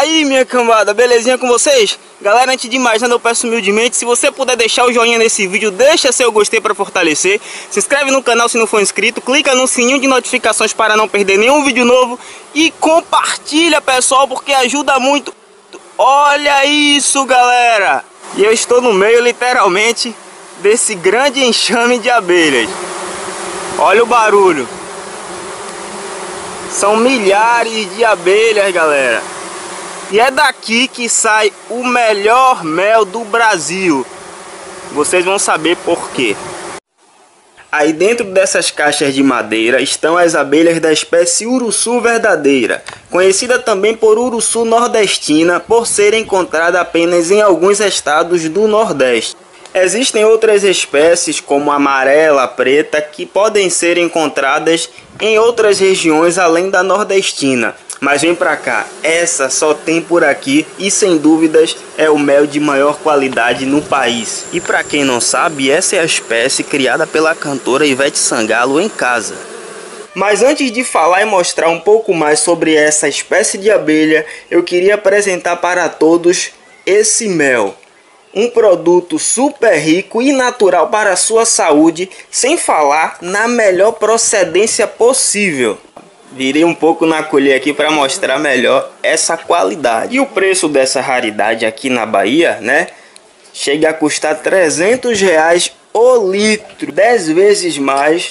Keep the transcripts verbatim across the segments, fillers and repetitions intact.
aí, minha cambada, belezinha com vocês? Galera, antes de mais nada eu peço humildemente, se você puder deixar o joinha nesse vídeo, deixa seu gostei para fortalecer. Se inscreve no canal se não for inscrito, clica no sininho de notificações para não perder nenhum vídeo novo. E compartilha, pessoal, porque ajuda muito. Olha isso, galera! E eu estou no meio, literalmente, desse grande enxame de abelhas. Olha o barulho. São milhares de abelhas, galera. E é daqui que sai o melhor mel do Brasil. Vocês vão saber por quê. Aí dentro dessas caixas de madeira estão as abelhas da espécie Uruçu verdadeira, conhecida também por Uruçu nordestina, por ser encontrada apenas em alguns estados do Nordeste. Existem outras espécies como a amarela, preta, que podem ser encontradas em outras regiões além da nordestina. Mas vem pra cá, essa só tem por aqui e sem dúvidas é o mel de maior qualidade no país. E pra quem não sabe, essa é a espécie criada pela cantora Ivete Sangalo em casa. Mas antes de falar e mostrar um pouco mais sobre essa espécie de abelha, eu queria apresentar para todos esse mel. Um produto super rico e natural para a sua saúde, sem falar na melhor procedência possível. Virei um pouco na colher aqui para mostrar melhor essa qualidade. E o preço dessa raridade aqui na Bahia, né? Chega a custar trezentos reais o litro, dez vezes mais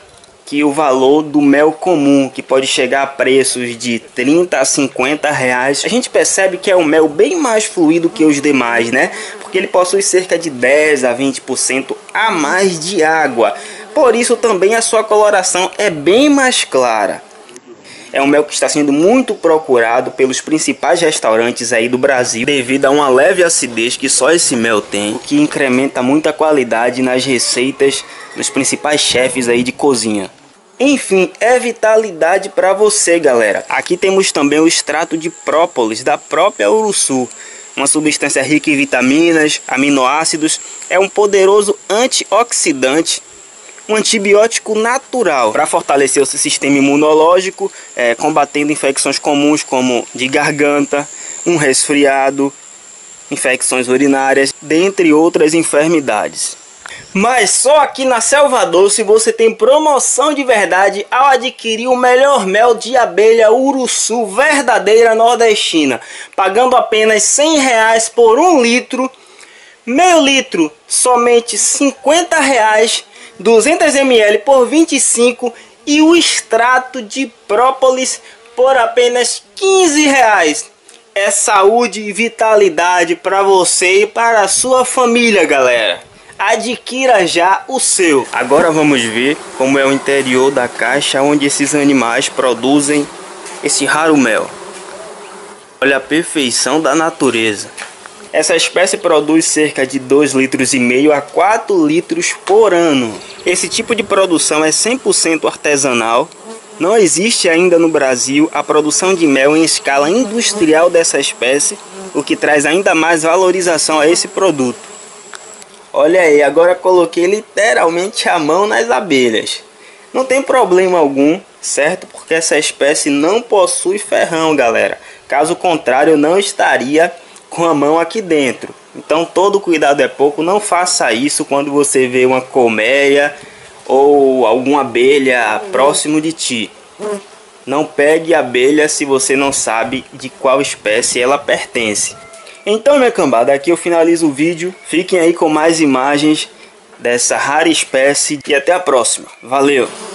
que o valor do mel comum, que pode chegar a preços de trinta a cinquenta reais. A gente percebe que é um mel bem mais fluido que os demais, né? Porque ele possui cerca de dez a vinte por cento a mais de água. Por isso também a sua coloração é bem mais clara. É um mel que está sendo muito procurado pelos principais restaurantes aí do Brasil, devido a uma leve acidez que só esse mel tem, o que incrementa muita qualidade nas receitas dos principais chefes aí de cozinha. Enfim, é vitalidade para você, galera. Aqui temos também o extrato de própolis da própria Uruçu, uma substância rica em vitaminas, aminoácidos, é um poderoso antioxidante, um antibiótico natural para fortalecer o seu sistema imunológico, é, combatendo infecções comuns como de garganta, um resfriado, infecções urinárias, dentre outras enfermidades. Mas só aqui na Selva Doce você tem promoção de verdade ao adquirir o melhor mel de abelha Uruçu verdadeira nordestina, pagando apenas cem reais por um litro, meio litro somente cinquenta reais, duzentos mililitros por vinte e cinco e o extrato de própolis por apenas quinze reais. É saúde e vitalidade para você e para a sua família, galera. Adquira já o seu. Agora vamos ver como é o interior da caixa onde esses animais produzem esse raro mel. Olha a perfeição da natureza. Essa espécie produz cerca de dois litros e meio a quatro litros por ano. Esse tipo de produção é cem por cento artesanal. Não existe ainda no Brasil a produção de mel em escala industrial dessa espécie, o que traz ainda mais valorização a esse produto. Olha aí, agora coloquei literalmente a mão nas abelhas. Não tem problema algum, certo? Porque essa espécie não possui ferrão, galera. Caso contrário, eu não estaria com a mão aqui dentro. Então todo cuidado é pouco, não faça isso quando você vê uma colmeia ou alguma abelha próximo de ti. Não pegue abelha se você não sabe de qual espécie ela pertence. Então, minha cambada, aqui eu finalizo o vídeo. Fiquem aí com mais imagens dessa rara espécie e até a próxima. Valeu!